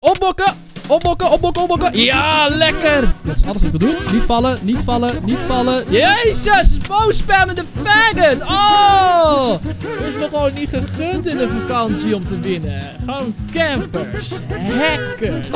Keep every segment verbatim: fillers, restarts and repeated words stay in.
Opbokken! Opbokken, opbokken, opbokken. Ja, lekker. Dat is alles wat ik wil doen. Niet vallen, niet vallen, niet vallen. Jezus, boos spammende faggot. Oh. Het is me gewoon niet gegund in de vakantie om te winnen. Gewoon campers. Hackers.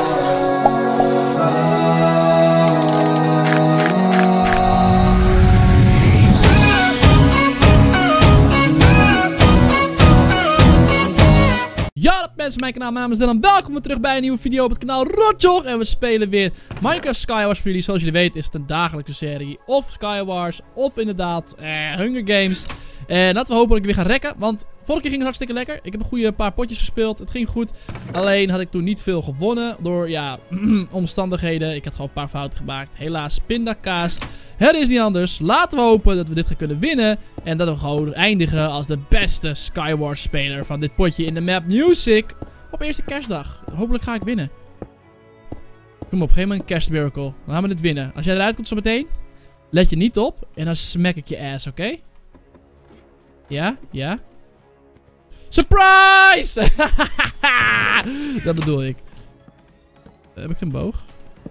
Ja, dat mensen, mijn kanaal, mijn naam is Dylan. Welkom weer terug bij een nieuwe video op het kanaal Rotjoch. En we spelen weer Minecraft Skywars voor jullie. Zoals jullie weten is het een dagelijkse serie. Of Skywars, of inderdaad eh, Hunger Games. En laten we hopen dat ik weer ga rekken. Want vorige keer ging het hartstikke lekker. Ik heb een goede paar potjes gespeeld. Het ging goed. Alleen had ik toen niet veel gewonnen. Door, ja, omstandigheden. Ik had gewoon een paar fouten gemaakt. Helaas, pindakaas. Het is niet anders. Laten we hopen dat we dit gaan kunnen winnen. En dat we gewoon eindigen als de beste Skywars speler van dit potje in de map Music. Op eerste kerstdag. Hopelijk ga ik winnen. Kom op, geef me een kerstmiracle. Dan gaan we dit winnen. Als jij eruit komt zo meteen, let je niet op. En dan smack ik je ass, oké? Okay? Ja, ja. Surprise! Dat bedoel ik. Heb ik geen boog?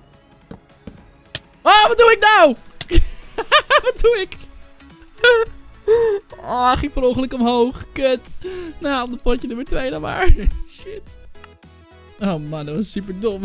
Oh, wat doe ik nou? Wat doe ik? Oh, ging per ongeluk omhoog. Kut. Nou, op potje nummer twee dan maar. Shit. Oh man, dat was super dom.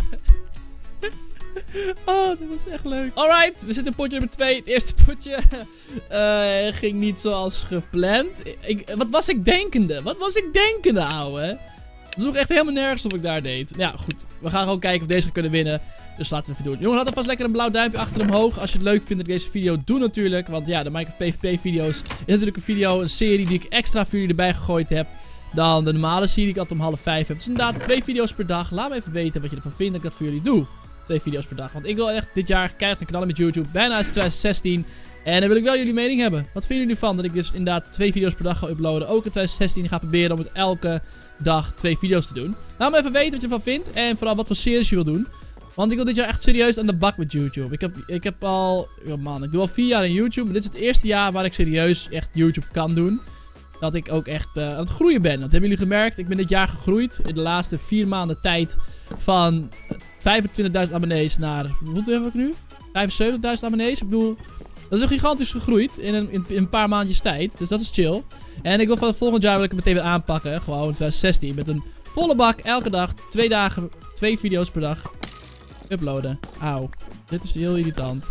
Oh, dat was echt leuk. Alright, we zitten in potje nummer twee. Het eerste potje uh, ging niet zoals gepland. Ik, wat was ik denkende? Wat was ik denkende, ouwe? Dat sloeg echt helemaal nergens op wat ik daar deed. Ja, goed. We gaan gewoon kijken of deze gaan kunnen winnen. Dus laten we even doen. Jongens, laat alvast lekker een blauw duimpje achter omhoog. Als je het leuk vindt dat ik deze video doe natuurlijk. Want ja, de Minecraft PvP video's is natuurlijk een video, een serie die ik extra voor jullie erbij gegooid heb. Dan de normale serie die ik altijd om half vijf heb. Dus inderdaad twee video's per dag. Laat me even weten wat je ervan vindt dat ik dat voor jullie doe. Twee video's per dag. Want ik wil echt dit jaar keihard gaan knallen met YouTube. Bijna is het twintig zestien. En dan wil ik wel jullie mening hebben. Wat vinden jullie ervan dat ik dus inderdaad twee video's per dag ga uploaden? Ook in twintig zestien ga proberen om het elke dag twee video's te doen. Laat me even weten wat je ervan vindt. En vooral wat voor series je wil doen. Want ik wil dit jaar echt serieus aan de bak met YouTube. Ik heb, ik heb al... Oh man, ik doe al vier jaar in YouTube. Maar dit is het eerste jaar waar ik serieus echt YouTube kan doen. Dat ik ook echt uh, aan het groeien ben. Dat hebben jullie gemerkt. Ik ben dit jaar gegroeid. In de laatste vier maanden tijd van vijfentwintigduizend abonnees naar... Hoeveel heb ik nu? vijfenzeventigduizend abonnees. Ik bedoel... Dat is een gigantisch gegroeid in een, in, in een paar maandjes tijd. Dus dat is chill. En ik wil van het volgend jaar wil ik het meteen weer aanpakken. Gewoon in twintig zestien. Met een volle bak. Elke dag. Twee dagen. Twee video's per dag. Uploaden. Auw. Dit is heel irritant.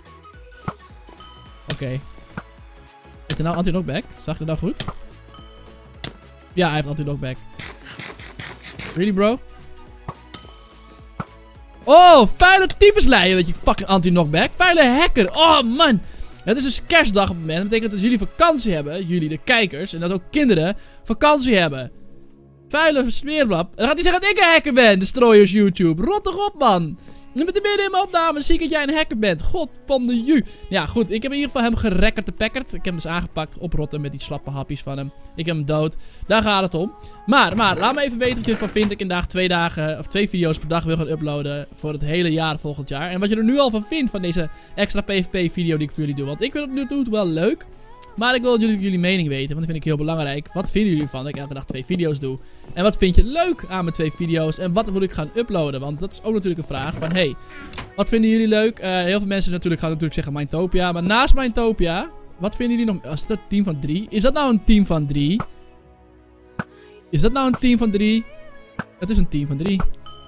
Oké. Okay. Heeft hij nou anti-knockback? Zag je dat nou goed? Ja, hij heeft anti-knockback. Really, bro? Oh, vuile tyfuslijn, weet je, fucking anti-knockback. Vuile hacker. Oh, man. Het is dus kerstdag op het moment. Dat betekent dat jullie vakantie hebben. Jullie, de kijkers. En dat ook kinderen vakantie hebben. Vuile smeerblap. En dan gaat hij zeggen dat ik een hacker ben. Destroyers YouTube. Rot toch op, man. Je bent er midden in mijn opname. Zie ik dat jij een hacker bent. God van de ju. Ja, goed. Ik heb in ieder geval hem gerekkerd te packerd. Ik heb hem dus aangepakt. Oprotten met die slappe hapjes van hem. Ik heb hem dood. Daar gaat het om. Maar, maar, laat me even weten wat je ervan vindt. Dat ik inderdaad twee dagen, of twee video's per dag wil gaan uploaden. Voor het hele jaar volgend jaar. En wat je er nu al van vindt van deze extra PvP video die ik voor jullie doe. Want ik vind het nu toe wel leuk. Maar ik wil jullie, jullie mening weten, want dat vind ik heel belangrijk. Wat vinden jullie ervan dat ik elke dag twee video's doe? En wat vind je leuk aan mijn twee video's? En wat moet ik gaan uploaden? Want dat is ook natuurlijk een vraag van, hey, wat vinden jullie leuk? Uh, heel veel mensen natuurlijk gaan natuurlijk zeggen Minetopia. Maar naast Minetopia, wat vinden jullie nog? Is dat een team van drie? Is dat nou een team van drie? Is dat nou een team van drie? Het is een team van drie.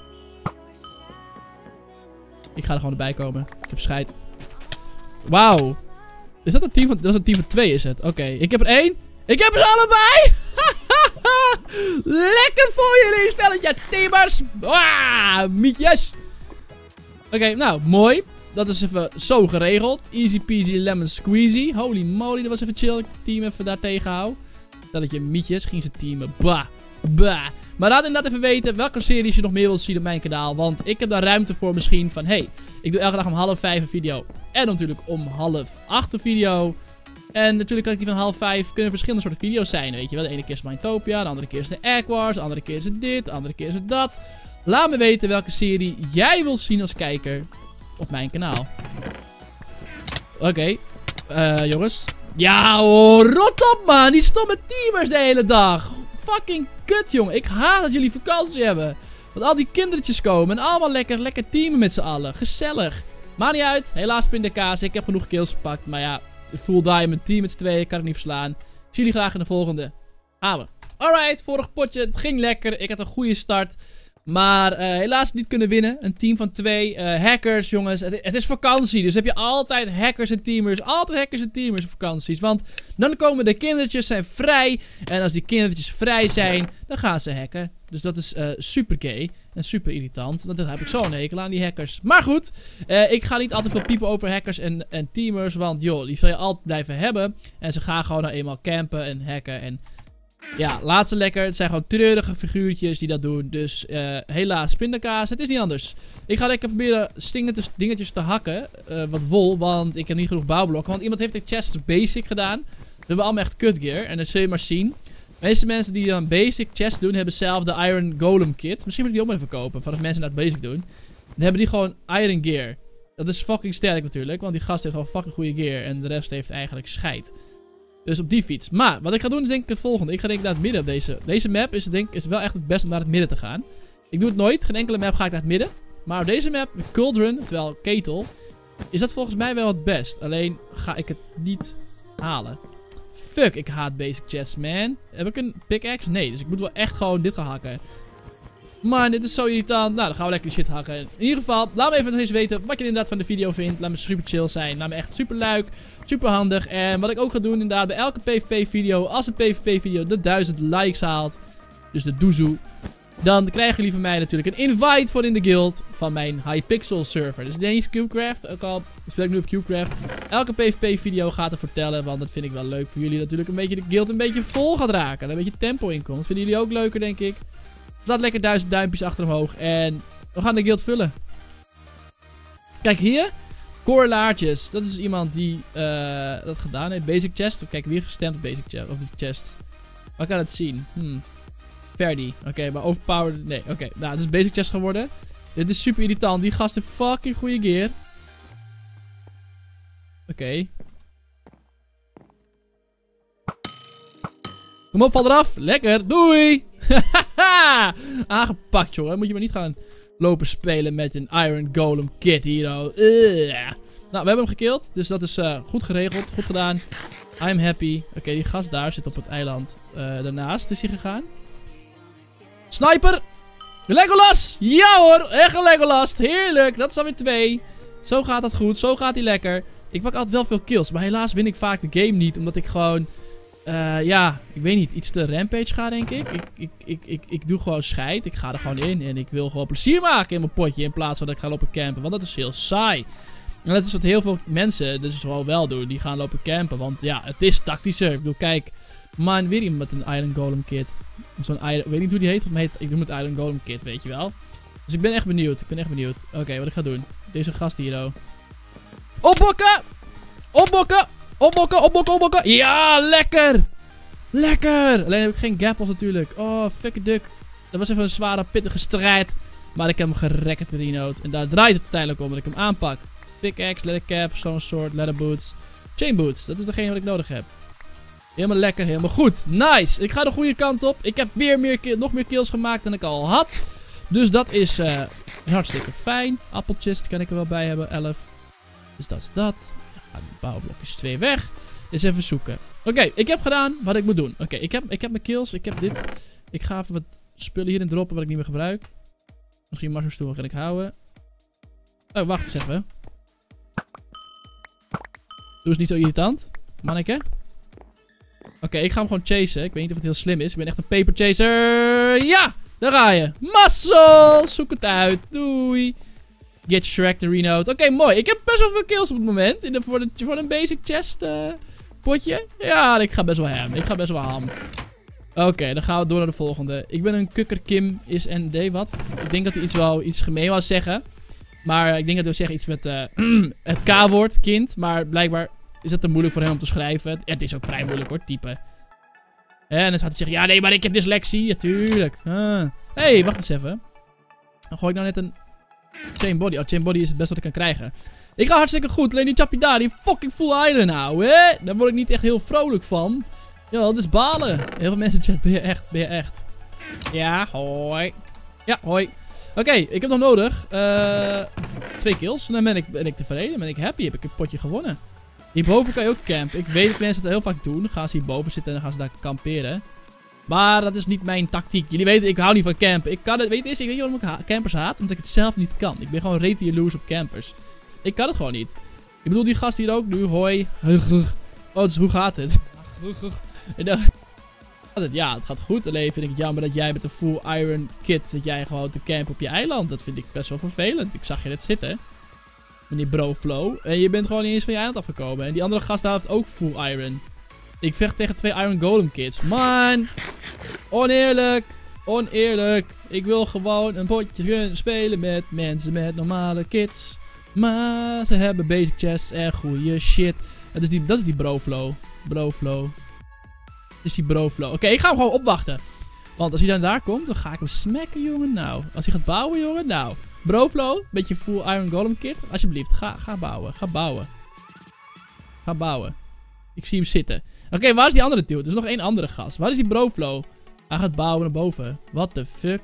Ik ga er gewoon erbij komen. Ik heb scheid. Wauw. Is dat een team van... Dat is een team van twee is het. Oké. Okay. Ik heb er één. Ik heb er allebei. Lekker voor jullie. Stelletje teamers. Ah, mietjes. Oké, okay, nou, mooi. Dat is even zo geregeld. Easy peasy lemon squeezy. Holy moly, dat was even chill. Ik team even daar tegenhoud. Stelletje mietjes. Ging ze teamen. Bah. Bah. Maar laat inderdaad even weten welke series je nog meer wilt zien op mijn kanaal. Want ik heb daar ruimte voor misschien van... Hey, ik doe elke dag om half vijf een video. En natuurlijk om half acht een video. En natuurlijk kan ik die van half vijf... Kunnen verschillende soorten video's zijn, weet je wel. De ene keer is Minetopia, de andere keer is de Egg Wars. De andere keer is het dit, de andere keer is het dat. Laat me weten welke serie jij wilt zien als kijker op mijn kanaal. Oké. Okay. Uh, jongens. Ja hoor, rot op man. Die stomme teamers de hele dag. Fucking kut, jongen. Ik haat dat jullie vakantie hebben. Dat al die kindertjes komen en allemaal lekker, lekker teamen met z'n allen. Gezellig. Maakt niet uit. Helaas pindakaas. Ik heb genoeg kills gepakt. Maar ja, full diamond team met z'n tweeën. Kan ik niet verslaan. Ik zie jullie graag in de volgende. Gaan we. Alright, vorig potje. Het ging lekker. Ik had een goede start. Maar uh, helaas niet kunnen winnen. Een team van twee. Uh, hackers, jongens. Het, het is vakantie. Dus heb je altijd hackers en teamers. Altijd hackers en teamers op vakanties. Want dan komen de kindertjes zijn vrij. En als die kindertjes vrij zijn, dan gaan ze hacken. Dus dat is uh, super gay. En super irritant. Want dan heb ik zo'n hekel aan die hackers. Maar goed. Uh, ik ga niet altijd veel piepen over hackers en, en teamers. Want joh, die zal je altijd blijven hebben. En ze gaan gewoon nou eenmaal campen en hacken en... Ja, laat ze lekker. Het zijn gewoon treurige figuurtjes die dat doen. Dus uh, helaas, pindakaas. Het is niet anders. Ik ga lekker proberen stingende dingetjes te hakken. Uh, wat wol, want ik heb niet genoeg bouwblokken. Want iemand heeft de chest basic gedaan. We hebben allemaal echt kut gear. En dat zul je maar zien. De meeste mensen die dan basic chest doen, hebben zelf de Iron Golem kit. Misschien moet ik die ook maar even kopen. Voor als mensen dat basic doen. Dan hebben die gewoon Iron gear. Dat is fucking sterk natuurlijk. Want die gast heeft gewoon fucking goede gear. En de rest heeft eigenlijk scheid. Dus op die fiets. Maar wat ik ga doen is denk ik het volgende. Ik ga denk ik naar het midden op deze. Deze map is, denk, is wel echt het beste om naar het midden te gaan. Ik doe het nooit. Geen enkele map ga ik naar het midden. Maar op deze map, Cauldron, terwijl Ketel, is dat volgens mij wel het best. Alleen ga ik het niet halen. Fuck, ik haat basic chests, man. Heb ik een pickaxe? Nee, dus ik moet wel echt gewoon dit gaan hakken. Man, dit is zo irritant. Nou, dan gaan we lekker die shit hakken. In ieder geval, laat me even nog eens weten wat je inderdaad van de video vindt. Laat me super chill zijn. Laat me echt super leuk. Super handig. En wat ik ook ga doen inderdaad bij elke PvP video. Als een PvP video de duizend likes haalt. Dus de doezoe. Dan krijgen jullie van mij natuurlijk een invite voor in de guild. Van mijn Hypixel server. Dus deze CubeCraft. Ook al speel ik nu op CubeCraft. Elke PvP video gaat er vertellen. Want dat vind ik wel leuk voor jullie. Natuurlijk een beetje de guild een beetje vol gaat raken. Er een beetje tempo in komt. Dat vinden jullie ook leuker denk ik. Laat lekker duizend duimpjes achter omhoog. En we gaan de guild vullen. Kijk hier. Core Larges. Dat is iemand die uh, dat gedaan heeft. Basic chest. Kijk, wie heeft gestemd op basic chest. Of de chest. Waar kan het zien? Hmm. Ferdy. Oké, okay, maar overpowered. Nee, oké. Okay. Nou, het is basic chest geworden. Dit is super irritant. Die gast heeft fucking goede gear. Oké. Okay. Kom op, val eraf. Lekker. Doei. Hahaha. Aangepakt, jongen. Moet je maar niet gaan lopen spelen met een Iron Golem kit hier. Uh. Nou, we hebben hem gekillt. Dus dat is uh, goed geregeld. Goed gedaan. I'm happy. Oké, okay, die gast daar zit op het eiland. Uh, daarnaast is hij gegaan. Sniper. Legolas. Ja hoor. Echt een Legolas. Heerlijk. Dat is alweer twee. Zo gaat dat goed. Zo gaat hij lekker. Ik pak altijd wel veel kills. Maar helaas win ik vaak de game niet. Omdat ik gewoon... Uh, ja, ik weet niet. Iets te rampage ga, denk ik. Ik, ik, ik, ik. ik doe gewoon scheid. Ik ga er gewoon in. En ik wil gewoon plezier maken in mijn potje. In plaats van dat ik ga lopen campen. Want dat is heel saai. En dat is wat heel veel mensen dus gewoon wel doen. Die gaan lopen campen. Want ja, het is tactischer. Ik bedoel, kijk. Man, weer iemand met een Iron Golem kit. Zo'n Iron... Ik weet niet hoe die heet. Of heet. Ik doe met Iron Golem kit, weet je wel. Dus ik ben echt benieuwd. Ik ben echt benieuwd. Oké, okay, wat ik ga doen. Deze gast hier, oh. Opbokken! Opbokken! Opbokken, opbokken, opbokken. Ja, lekker. Lekker. Alleen heb ik geen gapples natuurlijk. Oh, fuck duck. Dat was even een zware, pittige strijd. Maar ik heb hem gerekt, Reno'd. En daar draait het uiteindelijk om dat ik hem aanpak. Pickaxe, leather cap, stone sword, leather boots. Chain boots. Dat is degene wat ik nodig heb. Helemaal lekker, helemaal goed. Nice. Ik ga de goede kant op. Ik heb weer meer nog meer kills gemaakt dan ik al had. Dus dat is uh, hartstikke fijn. Appeltjes, die kan ik er wel bij hebben. elf. Dus dat is dat. Ja, de bouwblokjes twee weg. Eens even zoeken. Oké, okay, ik heb gedaan wat ik moet doen. Oké, okay, ik, heb, ik heb mijn kills. Ik heb dit. Ik ga even wat spullen hierin droppen wat ik niet meer gebruik. Misschien mushrooms kan ik houden. Oh, wacht eens even. Doe eens niet zo irritant. Manneke. Oké, okay, ik ga hem gewoon chasen. Ik weet niet of het heel slim is. Ik ben echt een paper chaser. Ja! Daar ga je. Muscle! Zoek het uit. Doei. Get Shrek de Reno'd. Oké, okay, mooi. Ik heb best wel veel kills op het moment. In de, voor, de, voor een basic chest uh, potje. Ja, ik ga best wel ham. Ik ga best wel ham. Oké, okay, dan gaan we door naar de volgende. Ik ben een kukker Kim is N D wat. Ik denk dat hij iets wel iets gemeen wou zeggen. Maar ik denk dat hij zeggen iets met uh, het K-woord, kind. Maar blijkbaar is dat te moeilijk voor hem om te schrijven. Ja, het is ook vrij moeilijk hoor, typen. En dan gaat hij zeggen, ja nee, maar ik heb dyslexie. Ja, tuurlijk. Hé, ah. hey, wacht eens even. Dan gooi ik nou net een chain body. Oh, chain body is het beste wat ik kan krijgen. Ik ga hartstikke goed. Alleen die chappie daar, die fucking full iron nou, hè. Daar word ik niet echt heel vrolijk van. Ja, dat is balen. Heel veel mensen chat, ben je echt, ben je echt. Ja, hoi. Ja, hoi. Oké, okay, ik heb nog nodig. Uh, twee kills. En dan ben ik, ben ik tevreden. Ben ik happy. Heb ik een potje gewonnen. Hierboven kan je ook campen. Ik weet dat mensen dat heel vaak doen. Dan gaan ze hierboven zitten en dan gaan ze daar kamperen. Maar dat is niet mijn tactiek. Jullie weten, ik hou niet van campen. Ik kan het, weet je, ik weet je waarom ik ha campers haat? Omdat ik het zelf niet kan. Ik ben gewoon rete jaloers op campers. Ik kan het gewoon niet. Ik bedoel, die gast hier ook nu. Hoi. Oh, dus hoe gaat het? En dan... Ja, het gaat goed. Alleen vind ik het jammer dat jij met een full iron kit zit jij gewoon te campen op je eiland. Dat vind ik best wel vervelend. Ik zag je net zitten. Meneer Broflow. En je bent gewoon niet eens van je eiland afgekomen. En die andere gast daar heeft ook full iron. Ik vecht tegen twee iron golem kids. Man! Oneerlijk! Oneerlijk! Ik wil gewoon een potje kunnen spelen met mensen met normale kits. Maar ze hebben basic chests en goede shit. Dat is die, dat is die Broflow. Broflow. Dat is die Broflow. Oké, okay, ik ga hem gewoon opwachten. Want als hij dan daar komt, dan ga ik hem smacken, jongen. Nou, als hij gaat bouwen, jongen. Nou, Broflow, beetje full iron golem kit. Alsjeblieft, ga, ga bouwen. Ga bouwen. Ga bouwen. Ik zie hem zitten. Oké, okay, waar is die andere dude? Er is nog één andere gast. Waar is die Broflow? Hij gaat bouwen naar boven. What the fuck?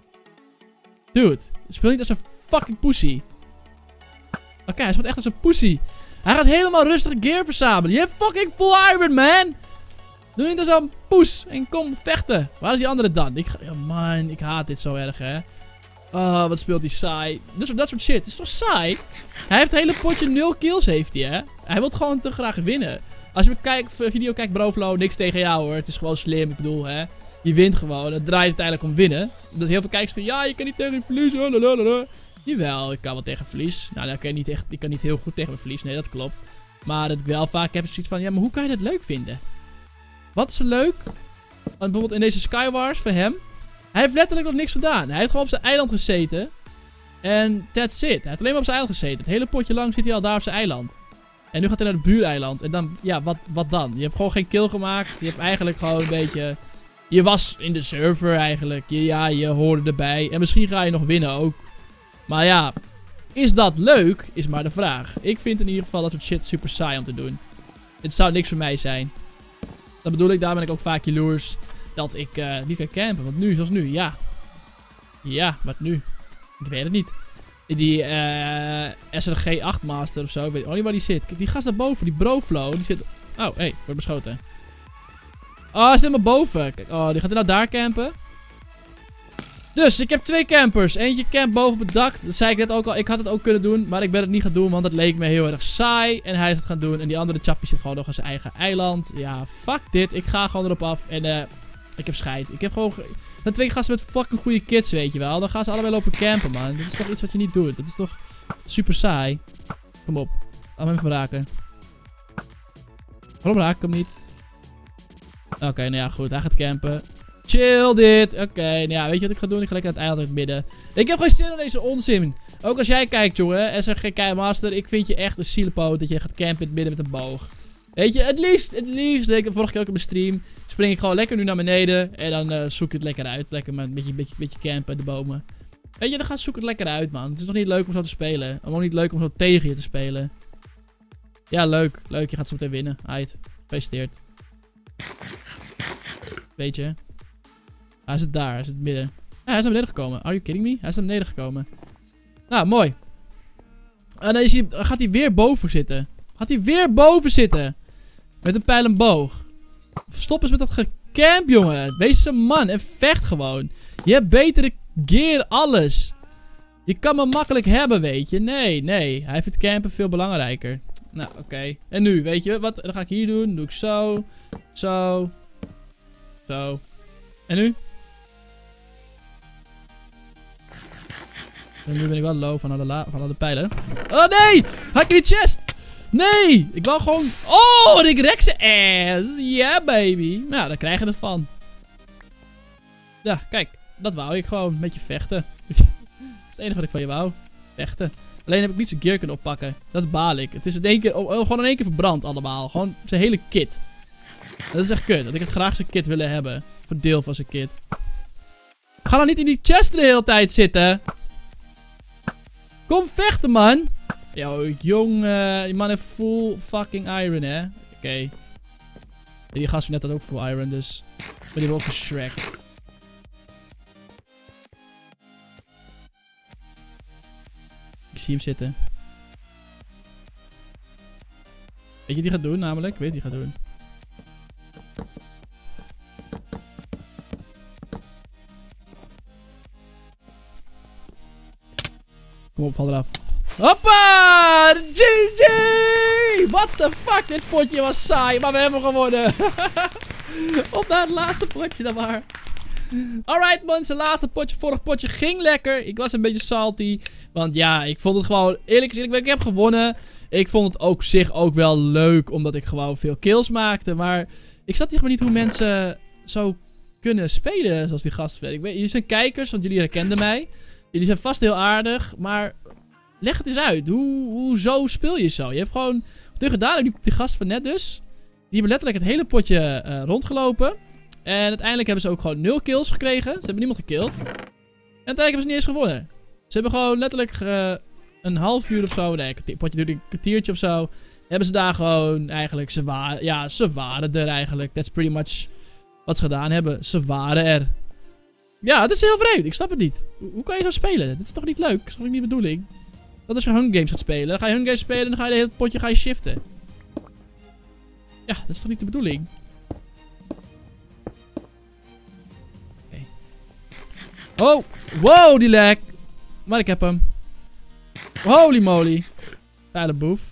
Dude, speel niet als een fucking pussy. Oké, okay, hij speelt echt als een pussy. Hij gaat helemaal rustig gear verzamelen. Je hebt fucking full iron, man. Doe niet als een poes en kom vechten. Waar is die andere dan? Ik ga... Oh man, ik haat dit zo erg, hè. Oh, wat speelt hij saai. Dat soort, dat soort shit. Het is toch saai? Hij heeft het hele potje nul kills, heeft hij, hè. Hij wil gewoon te graag winnen. Als je kijkt, video kijkt, Broflow, niks tegen jou, hoor. Het is gewoon slim, ik bedoel, hè. Je wint gewoon. Het draait uiteindelijk om winnen. Dat heel veel kijkers zeggen, ja, je kan niet tegen verlies. Lalalala. Jawel, ik kan wel tegen verlies. Nou, dan kan je niet echt, ik kan niet heel goed tegen verlies. Nee, dat klopt. Maar dat ik wel vaak heb zoiets van, ja, maar hoe kan je dat leuk vinden? Wat is er leuk? Want bijvoorbeeld in deze Skywars voor hem. Hij heeft letterlijk nog niks gedaan. Hij heeft gewoon op zijn eiland gezeten. En that's it. Hij heeft alleen maar op zijn eiland gezeten. Het hele potje lang zit hij al daar op zijn eiland. En nu gaat hij naar het buureiland. En dan, ja, wat, wat dan? Je hebt gewoon geen kill gemaakt. Je hebt eigenlijk gewoon een beetje... Je was in de server eigenlijk. Je, ja, je hoorde erbij. En misschien ga je nog winnen ook. Maar ja, is dat leuk? Is maar de vraag. Ik vind in ieder geval dat soort shit super saai om te doen. Het zou niks voor mij zijn. Dat bedoel ik, daar ben ik ook vaak jaloers dat ik uh, niet kan campen. Want nu, zoals nu, ja. Ja, wat nu? Ik weet het niet. Die uh, S R G acht Master of zo, ik weet ook niet waar die zit. Kijk, die gast daarboven, die Broflow, die zit... Oh, hé, hey, wordt beschoten. Oh, hij zit helemaal boven. Kijk, oh, die gaat er nou daar campen. Dus, ik heb twee campers. Eentje campt boven op het dak. Dat zei ik net ook al. Ik had het ook kunnen doen, maar ik ben het niet gaan doen, want het leek me heel erg saai. En hij is het gaan doen. En die andere chappie zit gewoon nog aan zijn eigen eiland. Ja, fuck dit. Ik ga gewoon erop af. En eh, uh, ik heb scheid. Ik heb gewoon... Dan twee gasten met fucking goede kids, weet je wel. Dan gaan ze allebei lopen campen, man. Dat is toch iets wat je niet doet. Dat is toch super saai. Kom op. Laat me even raken. Waarom raak ik hem niet? Oké, okay, nou ja, goed. Hij gaat campen. Chill dit. Oké, okay, nou ja, weet je wat ik ga doen? Ik ga lekker aan het eiland in het midden. Ik heb geen zin in deze onzin. Ook als jij kijkt, jongen. S R G K Master. Ik vind je echt een zielepoot dat je gaat campen in het midden met een boog. Weet je, het liefst, het liefst. Ik heb vorige keer ook op mijn stream. Spring ik gewoon lekker nu naar beneden. En dan uh, zoek ik het lekker uit. Lekker met een beetje, beetje, beetje campen, de bomen. Weet je, dan gaat zoek het lekker uit, man. Het is toch niet leuk om zo te spelen. Ook niet leuk om zo tegen je te spelen. Ja, leuk. Leuk, je gaat zo meteen winnen. Aight. Gefeliciteerd. Weet je. Hij zit daar, hij zit in het midden. Ja, hij is naar beneden gekomen. Are you kidding me? Hij is naar beneden gekomen. Nou, mooi. En dan is hij, gaat hij weer boven zitten. Gaat hij weer boven zitten. Met een pijl en boog. Stop eens met dat gecamp, jongen. Wees een man en vecht gewoon. Je hebt betere gear, alles. Je kan me makkelijk hebben, weet je. Nee, nee. Hij vindt campen veel belangrijker. Nou, oké. Okay. En nu, weet je wat? Dan ga ik hier doen. Dan doe ik zo. Zo. Zo. En nu? En nu ben ik wel low van alle, la van alle pijlen. Oh nee! Haak in de chest! Nee! Ik wou gewoon... Oh, ik rek ze ass! Yeah, baby! Nou, daar krijgen we ervan. Ja, kijk. Dat wou ik gewoon. Een beetje vechten. Dat is het enige wat ik van je wou. Vechten. Alleen heb ik niet zijn gear kunnen oppakken. Dat baal ik. Het is in één keer, oh, oh, gewoon in één keer verbrand allemaal. Gewoon zijn hele kit. Dat is echt kut. Dat ik het graag zijn kit willen hebben. Voor deel van zijn kit. Ga dan niet in die chest de hele tijd zitten. Kom vechten, man. Yo, jong. Uh, die man heeft full fucking iron, hè. Oké. Okay. Die gast net had ook full iron, dus... Maar die wil ook een Shrek. Ik zie hem zitten. Weet je wat hij gaat doen namelijk? Ik weet wat hij gaat doen. Kom op, val eraf. Hoppa! G G! What the fuck? Dit potje was saai, maar we hebben gewonnen. Op naar het laatste potje dan maar. Alright mensen, laatste potje. Vorig potje ging lekker. Ik was een beetje salty. Want ja, ik vond het gewoon... Eerlijk gezegd, ik heb gewonnen. Ik vond het ook zich ook wel leuk. Omdat ik gewoon veel kills maakte. Maar ik zat hier gewoon niet hoe mensen zo kunnen spelen zoals die gasten. Ik weet, jullie zijn kijkers, want jullie herkenden mij. Jullie zijn vast heel aardig. Maar leg het eens uit. Hoe, hoezo speel je zo? Je hebt gewoon... Wat je gedaan hebt, die, die gasten van net dus. Die hebben letterlijk het hele potje uh, rondgelopen. En uiteindelijk hebben ze ook gewoon nul kills gekregen. Ze hebben niemand gekilld. En uiteindelijk hebben ze niet eens gewonnen. Ze hebben gewoon letterlijk uh, een half uur of zo. Nee, een potje duurde een kwartiertje of zo. Hebben ze daar gewoon eigenlijk... Ze waren, ja, ze waren er eigenlijk. That's pretty much wat ze gedaan hebben. Ze waren er. Ja, dat is heel vreemd. Ik snap het niet. Hoe, hoe kan je zo spelen? Dit is toch niet leuk? Dat is toch niet de bedoeling? Dat als je Hunger Games gaat spelen. Dan ga je Hunger Games spelen en dan ga je het hele potje ga je shiften. Ja, dat is toch niet de bedoeling? Okay. Oh, wow, die lag. Maar ik heb hem. Holy moly. Daar de boef.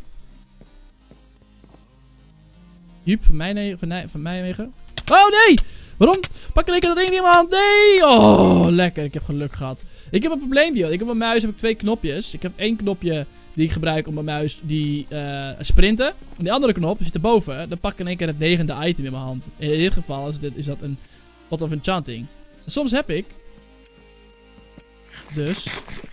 Jup, van mij, nee, van, van mij wegen. Oh nee! Waarom? Pak in één keer dat ding in mijn hand. Nee! Oh, lekker. Ik heb geluk gehad. Ik heb een probleempje. Ik heb op mijn muis heb ik twee knopjes. Ik heb één knopje die ik gebruik op mijn muis die uh, sprinten. En die andere knop zit erboven. Dan pak ik in één keer het negende item in mijn hand. In dit geval is, dit, is dat een Pot of Enchanting. En soms heb ik... Dus...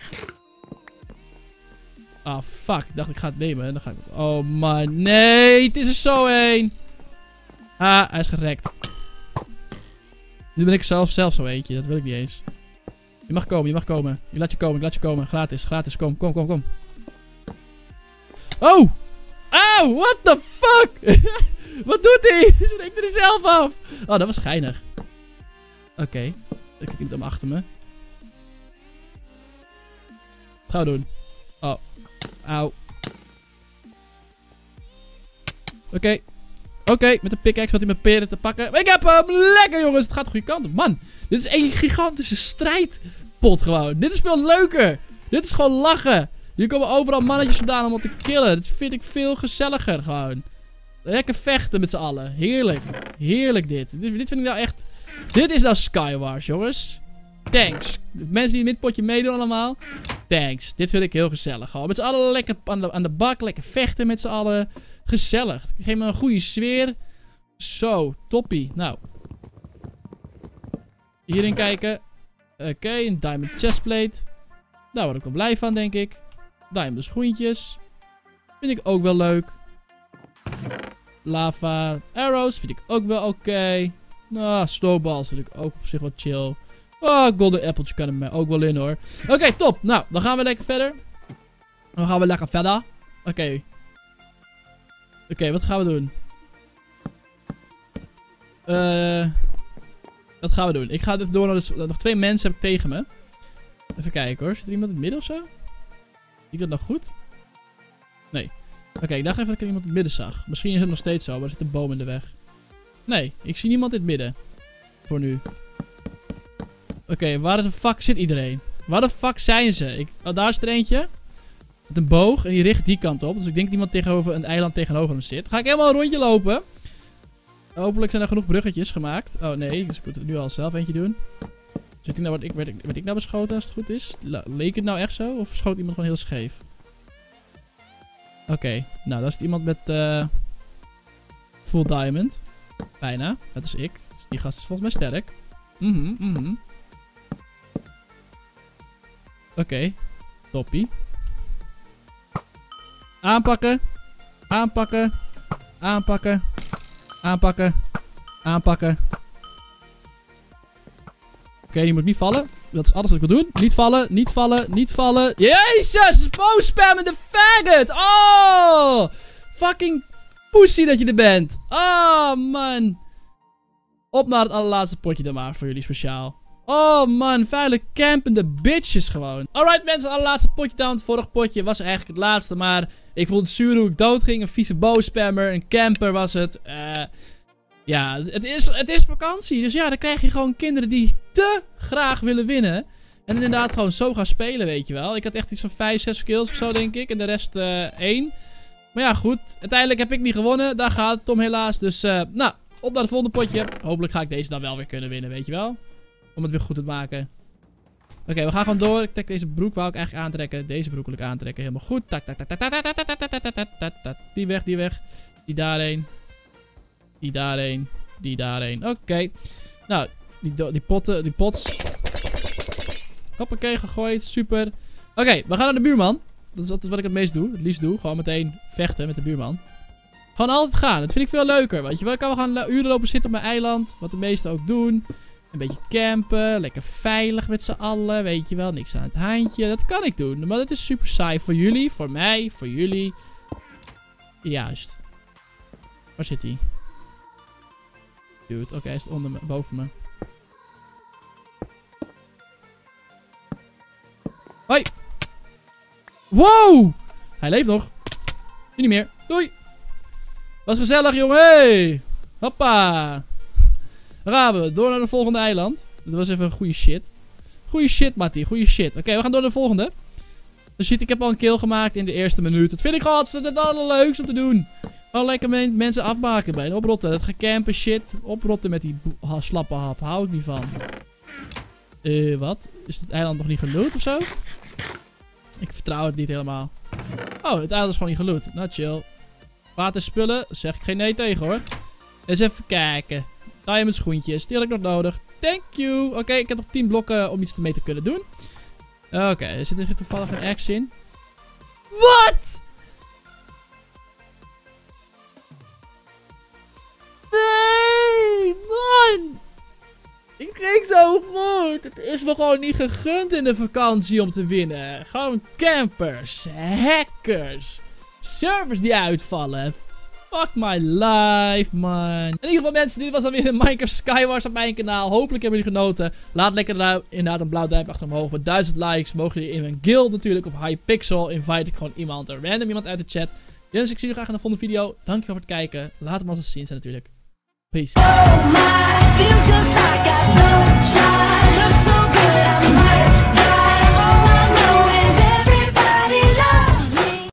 Ah, fuck. Ik dacht ik ga het nemen. Dan ga ik... Oh man, nee. Het is er zo heen. Ah, hij is gerekt. Nu ben ik zelf, zelf zo eentje. Dat wil ik niet eens. Je mag komen, je mag komen. Je laat je komen, ik laat je komen. Gratis, gratis. Kom, kom, kom, kom. Oh! Auw, what the fuck? Wat doet hij? Ze denkt er zelf af. Oh, dat was geinig. Oké. Okay. Ik heb iemand achter me. Wat gaan we doen? Oh. Auw. Oké. Okay. Oké, okay, met de pickaxe wat hij met peren te pakken. Ik heb hem! Lekker jongens! Het gaat de goede kant op. Man, dit is één gigantische strijdpot gewoon. Dit is veel leuker. Dit is gewoon lachen. Hier komen overal mannetjes vandaan om wat te killen. Dit vind ik veel gezelliger gewoon. Lekker vechten met z'n allen. Heerlijk. Heerlijk dit. dit. Dit vind ik nou echt... Dit is nou Skywars, jongens. Thanks. De mensen die in dit potje meedoen allemaal. Thanks. Dit vind ik heel gezellig. Gewoon met z'n allen lekker aan de, aan de bak. Lekker vechten met z'n allen. Gezellig. Het geeft me een goede sfeer. Zo. Toppie. Nou. Hierin kijken. Oké. Okay, een diamond chestplate. Daar word ik wel blij van, denk ik. Diamond schoentjes. Vind ik ook wel leuk. Lava arrows. Vind ik ook wel oké. Okay. Nou, snowballs vind ik ook op zich wel chill. Oh, golden appeltje kan er mij ook wel in, hoor. Oké, okay, top. Nou, dan gaan we lekker verder. Dan gaan we lekker verder. Oké. Okay. Oké, okay, wat gaan we doen? Eh... Uh, wat gaan we doen? Ik ga even door naar de... Nog twee mensen heb ik tegen me. Even kijken, hoor. Zit er iemand in het midden of zo? Zie ik dat nog goed? Nee. Oké, okay, ik dacht even dat ik iemand in het midden zag. Misschien is het nog steeds zo, maar er zit een boom in de weg. Nee, ik zie niemand in het midden. Voor nu. Oké, okay, waar de fuck zit iedereen? Waar de fuck zijn ze? Ik, oh, daar is er eentje. Met een boog. En die richt die kant op. Dus ik denk dat iemand tegenover een eiland tegenover hem zit. Ga ik helemaal een rondje lopen. Hopelijk zijn er genoeg bruggetjes gemaakt. Oh nee, dus ik moet het nu al zelf eentje doen. Zit ik nou, werd, ik, werd, ik, werd ik nou beschoten als het goed is? Leek het nou echt zo? Of schoot iemand gewoon heel scheef? Oké, okay, nou dat is iemand met uh, full diamond. Bijna, dat is ik. Dus die gast is volgens mij sterk. Mhm, mhm. Oké, okay. Toppie. Aanpakken. Aanpakken. Aanpakken. Aanpakken. Aanpakken. Oké, okay, die moet niet vallen. Dat is alles wat ik wil doen. Niet vallen, niet vallen, niet vallen. Jezus, boos spammende faggot. Oh, fucking pussy dat je er bent. Oh, man. Op naar het allerlaatste potje dan maar voor jullie speciaal. Oh man, vuile campende bitches gewoon. Alright mensen, allerlaatste potje dan. Het vorige potje was eigenlijk het laatste, maar ik vond het zuur hoe ik dood ging. Een vieze boosspammer, een camper was het. Uh, ja, het is, het is vakantie. Dus ja, dan krijg je gewoon kinderen die te graag willen winnen. En inderdaad gewoon zo gaan spelen, weet je wel. Ik had echt iets van vijf, zes kills of zo, denk ik. En de rest uh, één. Maar ja, goed. Uiteindelijk heb ik niet gewonnen. Daar gaat het om helaas. Dus, uh, nou, op naar het volgende potje. Hopelijk ga ik deze dan wel weer kunnen winnen, weet je wel. Om het weer goed te maken. Oké, okay, we gaan gewoon door. Ik trek deze broek, wou ik eigenlijk aantrekken. Deze broek wil ik aantrekken. Helemaal goed. Tak, tak, tak, tak, tak, tak, tak, tak, tak, tak, tak, tak. Die weg, die weg. Die daarheen. Die daarheen. Die daarheen. Oké. Okay. Nou, die, die potten, die pots. Hoppakee, gegooid. Super. Oké, okay, we gaan naar de buurman. Dat is altijd wat ik het meest doe. Het liefst doe. Gewoon meteen vechten met de buurman. Gewoon altijd gaan. Dat vind ik veel leuker. Weet je wel. Ik kan wel gaan uren lopen zitten op mijn eiland. Wat de meesten ook doen. Een beetje campen. Lekker veilig met z'n allen. Weet je wel. Niks aan het handje. Dat kan ik doen. Maar dat is super saai. Voor jullie. Voor mij. Voor jullie. Juist. Waar zit hij? Dude. Oké, okay, hij is onder me. Boven me. Hoi. Wow. Hij leeft nog. Nu niet meer. Doei. Was gezellig, jongen. Hey. Hoppa. Daar gaan we. Door naar de volgende eiland. Dat was even een goede shit. Goeie shit, Mattie. Goeie shit. Oké, okay, we gaan door naar de volgende. Dus ziet, ik heb al een kill gemaakt in de eerste minuut. Dat vind ik gewoon het allerleukste om te doen. Gewoon lekker men mensen afmaken bij. Oprotten. Dat gecampen shit. Oprotten met die ha, slappe hap. Hou ik niet van. Eh, uh, wat? Is het eiland nog niet geloot of zo? Ik vertrouw het niet helemaal. Oh, het eiland is gewoon niet geloot. Nou, chill. Waterspullen. Zeg ik geen nee tegen, hoor. Eens even kijken. Diamond schoentjes. Die had ik nog nodig. Thank you. Oké, okay, ik heb nog tien blokken om iets mee te kunnen doen. Oké, okay, er zit er toevallig een axe in. Wat? Nee, man. Ik ging zo goed. Het is me gewoon niet gegund in de vakantie om te winnen. Gewoon campers, hackers, servers die uitvallen. Fuck my life, man. In ieder geval mensen, dit was dan weer een Minecraft Skywars op mijn kanaal. Hopelijk hebben jullie genoten. Laat lekker een, inderdaad een blauw duimpje achter omhoog. Met duizend likes mogen jullie in mijn guild natuurlijk op Hypixel. Invite ik gewoon iemand, een random iemand uit de chat. Jens, ik zie jullie graag in de volgende video. Dankjewel voor het kijken. Laat hem altijd zien zijn natuurlijk. Peace.